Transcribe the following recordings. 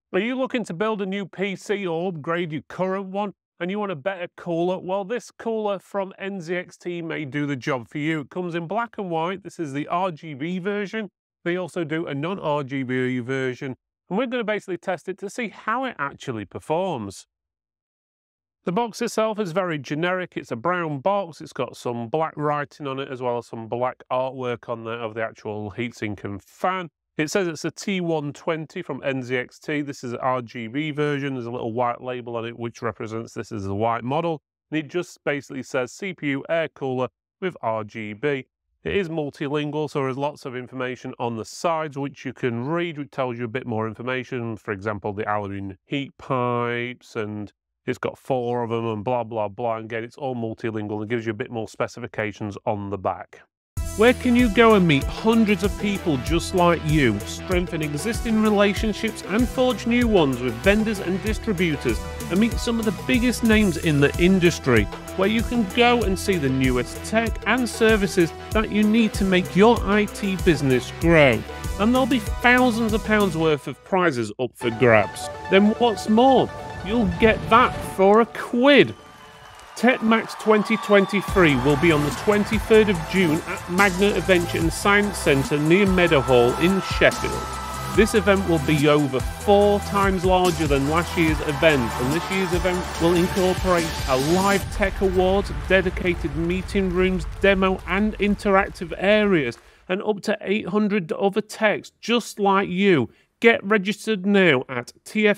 Are you looking to build a new PC or upgrade your current one and you want a better cooler? Well, this cooler from NZXT may do the job for you. It comes in black and white. This is the RGB version. They also do a non-RGB version, and we're going to basically test it to see how it actually performs. The box itself is very generic. It's a brown box. It's got some black writing on it as well as some black artwork on there of the actual heatsink and fan. It says it's a T120 from NZXT. This is an RGB version. There's a little white label on it which represents this as the white model. And it just basically says CPU air cooler with RGB. It is multilingual, so there's lots of information on the sides which you can read, which tells you a bit more information. For example, the Allen heat pipes, and it's got 4 of them and blah, blah, blah. And again, it's all multilingual and gives you a bit more specifications on the back. Where can you go and meet hundreds of people just like you, strengthen existing relationships and forge new ones with vendors and distributors, and meet some of the biggest names in the industry, where you can go and see the newest tech and services that you need to make your IT business grow. And there'll be thousands of pounds worth of prizes up for grabs. Then what's more, you'll get that for £1. TechMax 2023 will be on the 23rd of June at Magna Adventure and Science Centre near Meadowhall in Sheffield. This event will be over 4 times larger than last year's event, and this year's event will incorporate a live tech awards, dedicated meeting rooms, demo and interactive areas, and up to 800 other techs just like you. Get registered now at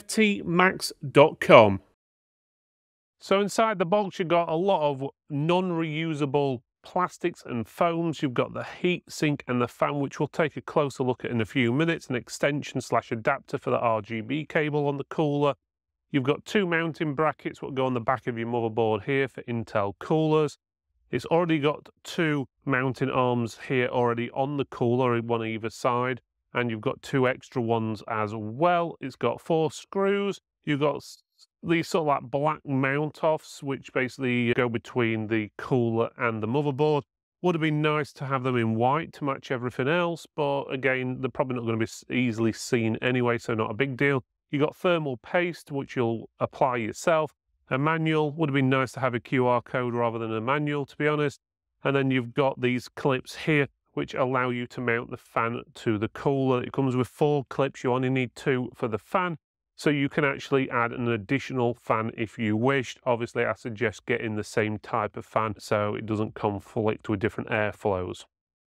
tftmax.com. So inside the box, you've got a lot of non-reusable plastics and foams. You've got the heat sink and the fan, which we'll take a closer look at in a few minutes, an extension/adapter for the RGB cable on the cooler. You've got 2 mounting brackets what go on the back of your motherboard here for Intel coolers. It's already got 2 mounting arms here already on the cooler, one either side, and you've got 2 extra ones as well. It's got 4 screws. You've got these sort of like black mount-offs, which basically go between the cooler and the motherboard. Would have been nice to have them in white to match everything else, but again, they're probably not going to be easily seen anyway, so not a big deal. You got thermal paste, which you'll apply yourself. A manual, would have been nice to have a QR code rather than a manual, to be honest. And then you've got these clips here, which allow you to mount the fan to the cooler. It comes with 4 clips. You only need 2 for the fan. So you can actually add an additional fan if you wished. Obviously, I suggest getting the same type of fan so it doesn't conflict with different airflows.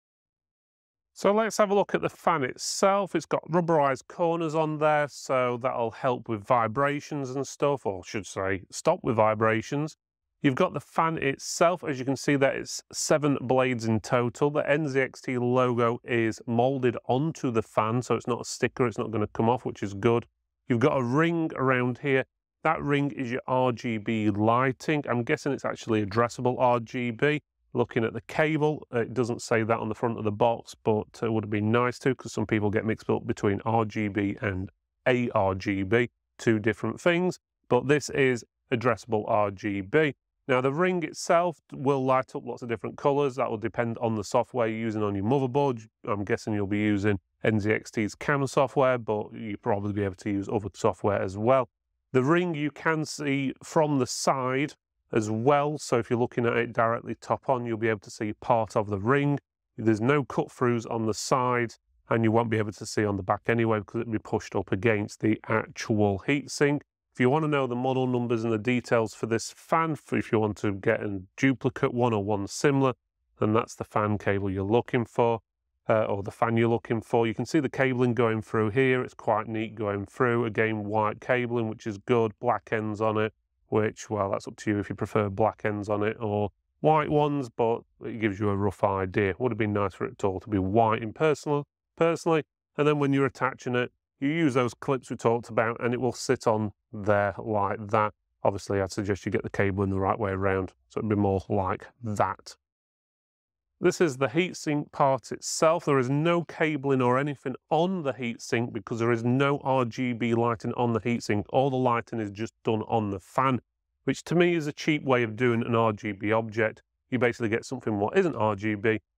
So let's have a look at the fan itself. It's got rubberized corners on there, so that'll help with vibrations and stuff, or I should say stop with vibrations. You've got the fan itself. As you can see, that it's 7 blades in total. The NZXT logo is molded onto the fan, so it's not a sticker. It's not going to come off, which is good. You've got a ring around here. That ring is your RGB lighting. I'm guessing it's actually addressable RGB. Looking at the cable, it doesn't say that on the front of the box, but it would have been nice to, because some people get mixed up between RGB and ARGB, 2 different things. But this is addressable RGB. Now, the ring itself will light up lots of different colors. That will depend on the software you're using on your motherboard. I'm guessing you'll be using NZXT's CAM software, but you'll probably be able to use other software as well. The ring you can see from the side as well. So if you're looking at it directly top on, you'll be able to see part of the ring. There's no cut throughs on the side, and you won't be able to see on the back anyway, because it'll be pushed up against the actual heatsink. If you want to know the model numbers and the details for this fan, if you want to get a duplicate one or one similar, then that's the fan cable you're looking for, or the fan you're looking for. You can see the cabling going through here. It's quite neat going through. Again, white cabling, which is good. Black ends on it, which, well, that's up to you if you prefer black ends on it or white ones, but it gives you a rough idea. Would have been nice for it all to be white in personally. And then when you're attaching it, you use those clips we talked about, and it will sit on there like that. Obviously, I'd suggest you get the cable in the right way around, so it'd be more like that. This is the heatsink part itself. There is no cabling or anything on the heatsink because there is no RGB lighting on the heatsink. All the lighting is just done on the fan, which to me is a cheap way of doing an RGB object. You basically get something what isn't RGB,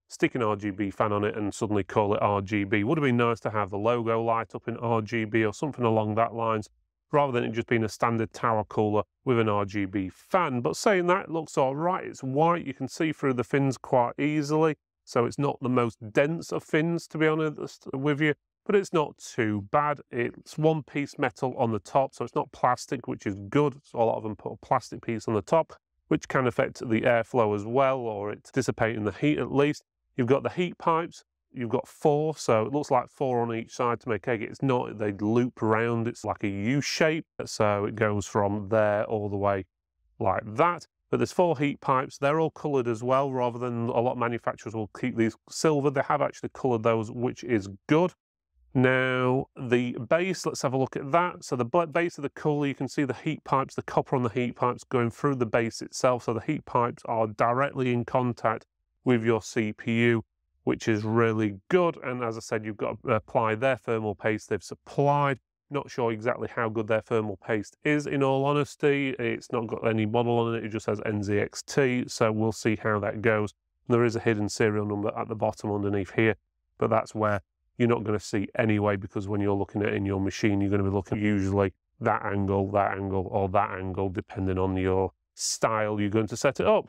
stick an RGB fan on it and suddenly call it RGB. Would have been nice to have the logo light up in RGB or something along that lines, rather than it just being a standard tower cooler with an RGB fan. But saying that, it looks all right. It's white, you can see through the fins quite easily, so it's not the most dense of fins, to be honest with you, but it's not too bad. It's one-piece metal on the top, so it's not plastic, which is good. So a lot of them put a plastic piece on the top, which can affect the airflow as well, or it's dissipating the heat at least. You've got the heat pipes. You've got 4, so it looks like 4 on each side to make egg. It's not, they loop around, it's like a U shape, so it goes from there all the way like that. But there's 4 heat pipes. They're all coloured as well, rather than a lot of manufacturers will keep these silver. They have actually coloured those, which is good. Now, the base, let's have a look at that. So the base of the cooler, you can see the heat pipes, the copper on the heat pipes going through the base itself. So the heat pipes are directly in contact with your CPU, which is really good. And as I said, you've got to apply their thermal paste they've supplied. Not sure exactly how good their thermal paste is, in all honesty. It's not got any model on it, it just says NZXT, so we'll see how that goes. There is a hidden serial number at the bottom underneath here, but that's where you're not going to see anyway, because when you're looking at it in your machine, you're going to be looking at usually that angle, or that angle, depending on your style you're going to set it up.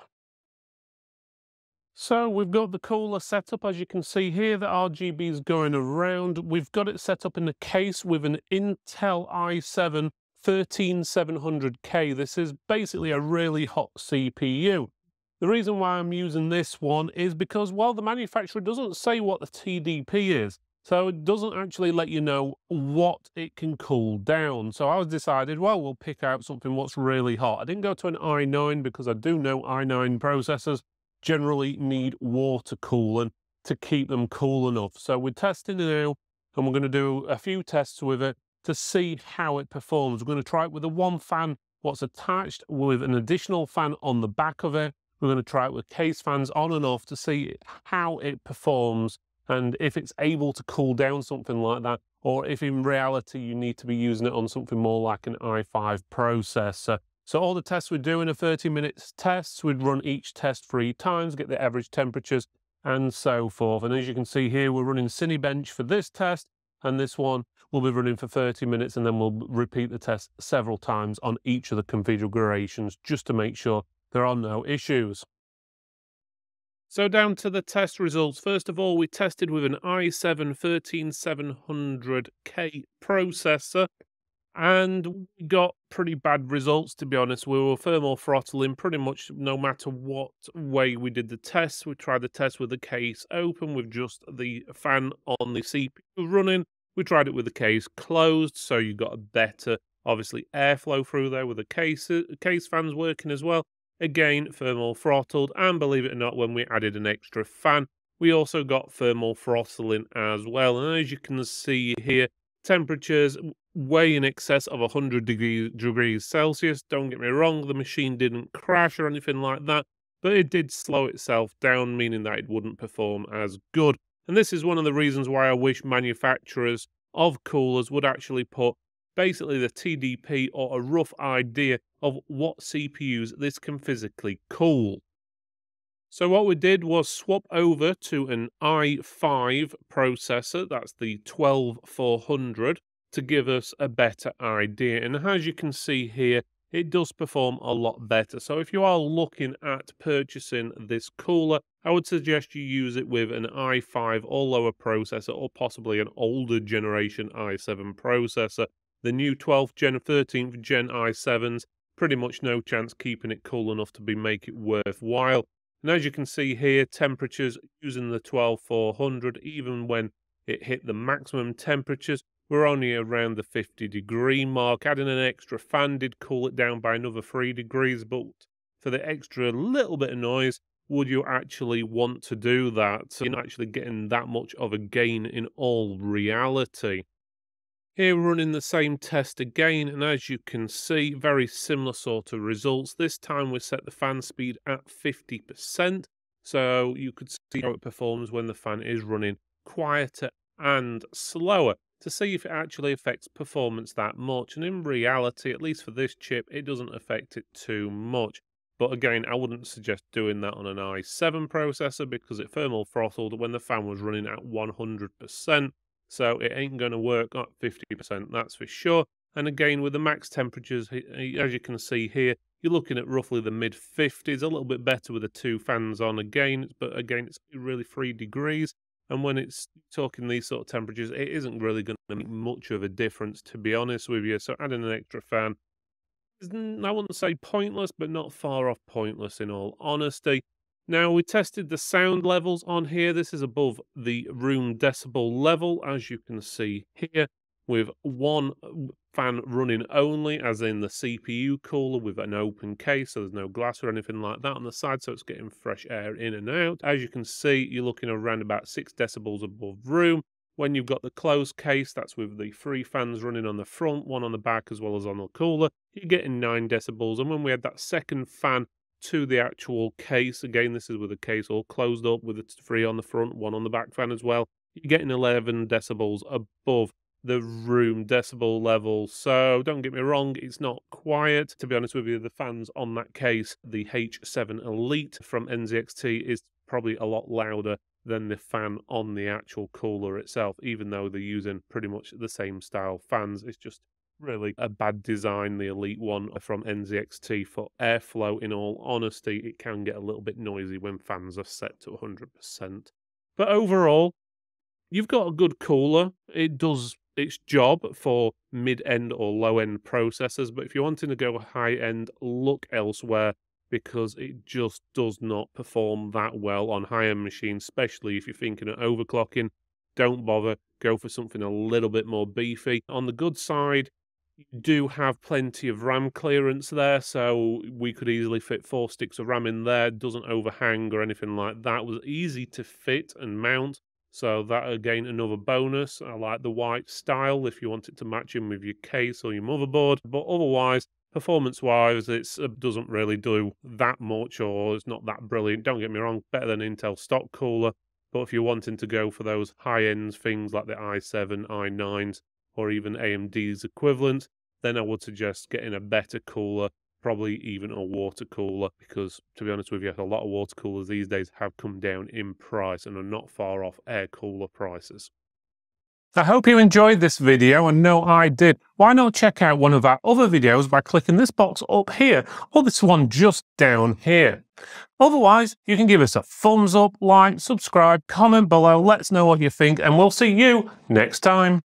So we've got the cooler set up, as you can see here, the RGB is going around. We've got it set up in the case with an Intel i7 13700K. This is basically a really hot CPU. The reason why I'm using this one is because, well, the manufacturer doesn't say what the TDP is. So it doesn't actually let you know what it can cool down. So I was decided, well, we'll pick out something what's really hot. I didn't go to an i9 because I do know i9 processors generally need water cooling to keep them cool enough. So we're testing it now, and we're going to do a few tests with it to see how it performs. We're going to try it with the one fan what's attached with an additional fan on the back of it. We're going to try it with case fans on and off to see how it performs and if it's able to cool down something like that, or if in reality you need to be using it on something more like an i5 processor. So all the tests we're doing are 30-minute tests. We'd run each test 3 times, get the average temperatures and so forth. And as you can see here, we're running Cinebench for this test, and this one will be running for 30 minutes, and then we'll repeat the test several times on each of the configurations just to make sure there are no issues. So down to the test results. First of all, we tested with an i7 13700K processor, and we got pretty bad results, to be honest. We were thermal throttling pretty much no matter what way we did the test. We tried the test with the case open with just the fan on the CPU running. We tried it with the case closed, so you got a better, obviously, airflow through there with the case fans working as well. Again, thermal throttled, and believe it or not, when we added an extra fan, we also got thermal throttling as well. And as you can see here, temperatures way in excess of 100 degrees Celsius. Don't get me wrong, the machine didn't crash or anything like that, but it did slow itself down, meaning that it wouldn't perform as good. And this is one of the reasons why I wish manufacturers of coolers would actually put basically the TDP or a rough idea of what CPUs this can physically cool. So what we did was swap over to an i5 processor, that's the 12400, to give us a better idea. And as you can see here, it does perform a lot better. So if you are looking at purchasing this cooler, I would suggest you use it with an i5 or lower processor, or possibly an older generation i7 processor. The new 12th gen, 13th gen i7s, pretty much no chance keeping it cool enough to make it worthwhile. And as you can see here, temperatures using the 12400, even when it hit the maximum temperatures, we're only around the 50-degree mark. Adding an extra fan did cool it down by another 3 degrees, but for the extra little bit of noise, would you actually want to do that? You're not actually getting that much of a gain in all reality. Here we're running the same test again, and as you can see, very similar sort of results. This time we set the fan speed at 50%, so you could see how it performs when the fan is running quieter and slower, to see if it actually affects performance that much. And in reality, at least for this chip, it doesn't affect it too much. But again, I wouldn't suggest doing that on an i7 processor because it thermal throttled when the fan was running at 100%. So it ain't going to work at 50%, that's for sure. And again, with the max temperatures, as you can see here, you're looking at roughly the mid-50s, a little bit better with the two fans on again, but again, it's really 3 degrees. And when it's talking these sort of temperatures, it isn't really going to make much of a difference, to be honest with you. So adding an extra fan is, I wouldn't say pointless, but not far off pointless in all honesty. Now, we tested the sound levels on here. This is above the room decibel level, as you can see here, with one fan running only, as in the CPU cooler with an open case, so there's no glass or anything like that on the side, so it's getting fresh air in and out. As you can see, you're looking around about 6 decibels above room. When you've got the closed case, that's with the 3 fans running on the front, one on the back as well as on the cooler, you're getting 9 decibels. And when we had that second fan to the actual case, again, this is with the case all closed up with the 3 on the front, 1 on the back fan as well, you're getting 11 decibels above the room decibel level. So don't get me wrong, it's not quiet. To be honest with you, the fans on that case, the H7 Elite from NZXT, is probably a lot louder than the fan on the actual cooler itself, even though they're using pretty much the same style fans. It's just really a bad design, the Elite one from NZXT, for airflow. In all honesty, it can get a little bit noisy when fans are set to 100%. But overall, you've got a good cooler. It does its job for mid-end or low-end processors, but if you're wanting to go high-end, look elsewhere, because it just does not perform that well on high-end machines, especially if you're thinking of overclocking. Don't bother, go for something a little bit more beefy. On the good side, you do have plenty of RAM clearance there, so we could easily fit 4 sticks of RAM in there. Doesn't overhang or anything like that. It was easy to fit and mount, so that, again, another bonus. I like the white style if you want it to match in with your case or your motherboard, but otherwise, performance-wise, it doesn't really do that much, or it's not that brilliant. Don't get me wrong, better than Intel stock cooler, but if you're wanting to go for those high-end things like the i7, i9s, or even AMD's equivalent, then I would suggest getting a better cooler, probably even a water cooler, because, to be honest with you, a lot of water coolers these days have come down in price and are not far off air cooler prices. I hope you enjoyed this video, and no, I did. Why not check out one of our other videos by clicking this box up here, or this one just down here. Otherwise, you can give us a thumbs up, like, subscribe, comment below, let us know what you think, and we'll see you next time.